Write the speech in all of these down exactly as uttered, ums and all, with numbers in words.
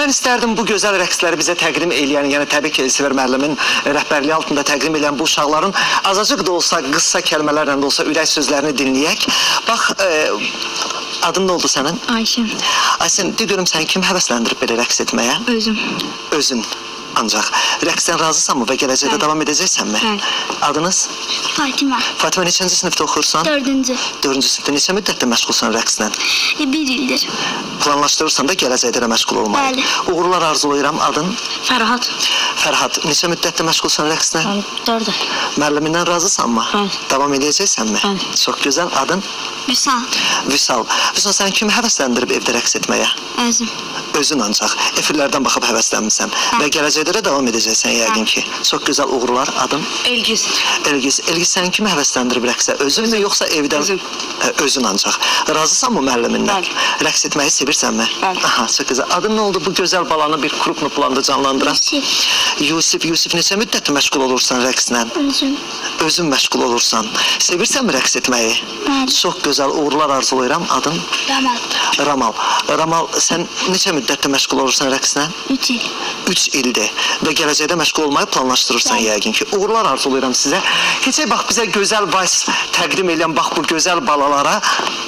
Mən istərdim bu gözəl rəqsləri bizə təqdim eləyən, yəni təbii ki, Elsever müəllimin rəhbərliyi altında təqdim eləyən bu uşaqların azacıq da olsa, qısa kəlmələrlə də olsa ürək sözlərini dinləyək. Bax, e, adın nə oldu sənin? Ayşən. Ayşən, de görüm səni kim həvəsləndirib belə rəqs etməyə? Özüm. Özün. Ancaq rəqsdən razısanmı və gələcəkdə davam edəcəksənmi? Bəli. Adınız? Fatimə. Fatimə, neçənci sinifdə oxursan? Dördüncü. Dördüncü sinifdə. Neçə müddətdə məşğulsan rəqslə? Bir ildir. Planlaşdırırsan da gələcəkdə də məşğul olmalı. Bəli. Uğurlar arzulayıram. Adın? Fərhad. Fərhad, neçə müddətdə məşğulsan rəqslə? Dörd ay. Müəllimindən razısanmı? Bəli. Davam edəcəksənmi? Bəli. Çox gözəl. Adın? Vüsal. Vüsal. Vüsal, sən kimi həvəsləndirib evdə rəqs etməyə? Özüm. Özün ancaq. Efirlərdən baxıb həvəslənmirsən. Və gələcəkdə də davam edəcəksən yəqin ki. Çox gözəl uğurlar. Adın? Elgiz. Elgiz. Elgiz, sən kimi həvəsləndirib rəqsə? Özün mü, yoxsa evdən? Özüm. Özün ancaq. Razısanmı müəllimindən? Bəli. Rəqs etməyi sevirsənmi? Bəli. Aha, çox gözəl. Adın nə oldu bu gözəl balanı bir krupnu planda canlandıran? Yusif. Yusif, Yusif, neçə müddətdir məşğul olursan rəqslə? Özüm. Özün məşğul olursan. Sevirsənmi rəqs etməyi? Bəli. Çox gözəl uğurlar arzulayıram. Adın? Ramal. Ramal. Ramal, sən neçə müddətdir məşğul olursan rəqslə? Üç il. Üç ildir və gələcəkdə məşğul olmayı planlaşdırırsan yəqin ki. Uğurlar arzulayıram sizə. Keçək bax bizə gözəl vals təqdim edən bax bu gözəl balalara.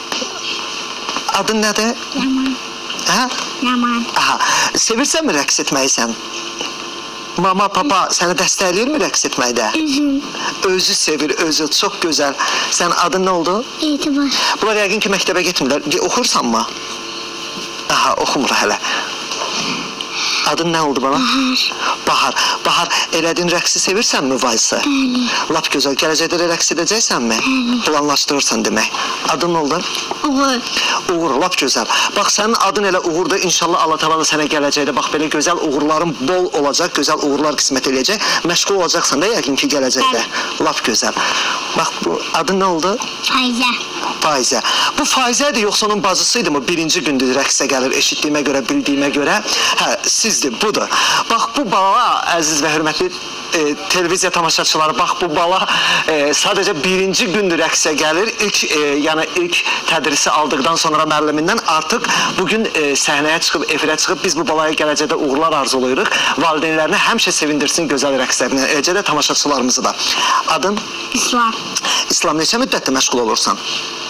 Adın nədir? Yaman. Hə? Yaman. Aha. Sevirsənmi rəqs etməyi sən? Mama, papa səni dəstəkləyirmi rəqs etməkdə? Özüm. Özü sevir, özü. Çox gözəl. Sən adın nə oldu? Etibar. Bunlar yəqin ki məktəbə getmirlər. Oxursanmı? Aha, oxumur hələ. Adın nə oldu bana? Bahar. Bahar. Bahar, elədin rəqsi sevirsənmi valsı? Bəli. Lap gözəl. Gələcəkdə də rəqs edəcəksənmi? Bəli. Planlaşdırırsan demək. Adın nə oldu? Uğur. Uğur, lap gözəl. Bax, sənin adın elə uğurdur. İnşallah Allah təala da sənə gələcəkdə bax belə gözəl uğurların bol olacaq, gözəl uğurlar qismət eləyəcək. Məşğul olacaqsan da yəqin ki gələcəkdə. Lap gözəl. Bax, bu adın nə oldu? Fayzə. Faizə. Bu Faizədir, yoxsa onun bacısıydı mı? Birinci gündür rəqsə gəlir, eşitdiyimə görə, bildiyimə görə. Hə, sizdir, budur. Bax, bu bala, əziz və hörmətli e, televiziya tamaşaçıları, bax, bu bala e, sadəcə birinci gündür rəqsə gəlir. İlk, e, yəni ilk tədrisi aldıqdan sonra müəllimindən artıq bugün e, səhnəyə çıxıb, efirə çıxıb, biz bu balaya gələcəkdə uğurlar arzulayırıq. Valideynlərini həmişə sevindirsin gözəl rəqslərinə, eləcə də tamaşaçılarımızı da. Adın? İslam. İslam, neçə müddətdə məşğul olursan?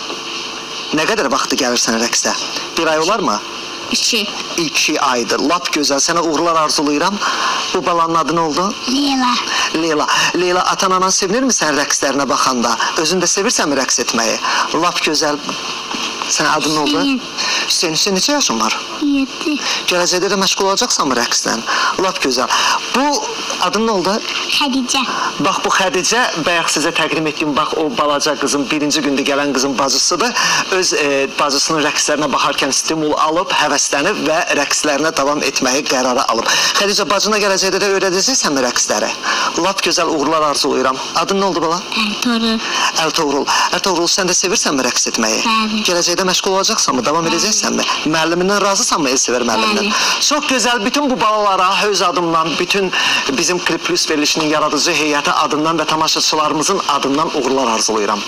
Nə qədər vaxtı gəlirsən rəqsə? Bir ay olar mı? İki. İki aydır. Lap gözəl. Sənə uğurlar arzulayıram. Bu balanın adı nə oldu? Leyla. Leyla. Leyla, atan-anan sevinirmi sən rəqslərinə baxanda? Özün də sevirsənmi rəqs etməyi? Lap gözəl. Sən adın nə oldu? Hüseyin. Hüseyin, Hüseyin, neçə yaşın var? Yedi. Gələcəkdə də məşğul olacaqsanmı rəqslə? Lap gözəl. Bu adın nə oldu? Xədicə. Bax, bu Xədicə, bayaq sizə təqdim etdiyim, bax, o balaca qızın, birinci gündə gələn qızın bacısıdır. Öz e, bacısının rəqslərinə baxarkən stimul alıb, həvəslənib və rəqslərinə davam etməyi qərara alıb. Xədicə, bacına gələcəkdə də öyrədəcəksənmi rəqsləri? Lap gözəl uğurlar arzulayıram. Adın nə oldu bala? Əltorul. Əltoğrul. Əltoğrul, sən də sevirsənmi rəqs etməyi? Bəli. Gələcəkdə məşğul olacaqsanmı, davam edəcəksənmi? Müəllimindən razısanmı, Elsever müəllimindən? Çox gözəl, bütün bu balalara öz adımdan, bütün bizim Klip Plus verilişinin yaradıcı heyəti adından və tamaşaçılarımızın adından uğurlar arzulayıram.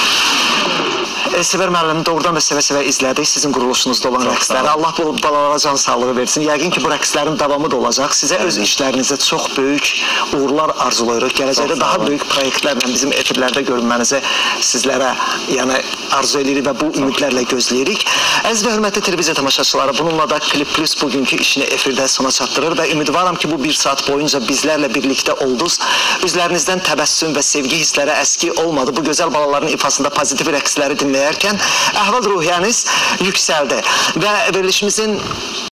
Elsever müəllimi doğrudan da sevə-sevə izlədik sizin quruluşunuzda olan rəqsləri. Allah bu balalara can sağlığı versin. Yəqin ki, bu rəqslərin davamı da olacaq. Sizə öz işlərinizə çox böyük uğurlar arzulayırıq. Gələcəkdə daha böyük proyektlərlə bizim efirlərdə görünmənizi sizlərə yəni, arzu edirik və bu ümidlərlə gözləyirik. Əziz və hörmətli televiziya tamaşaçıları, bununla da Klip Plus bugünkü işini efirdə sona çatdırır və ümidvaram ki, bu bir saat boyunca bizlərlə birlikdə oldunuz. Üzlərinizdən təbəssüm və sevgi hissləri əski olmadı. Bu gözəl balaların ifasında pozitiv rəqsləri dinləyərkən əhval-ruhiyyəniz yüksəldi və verilişimizin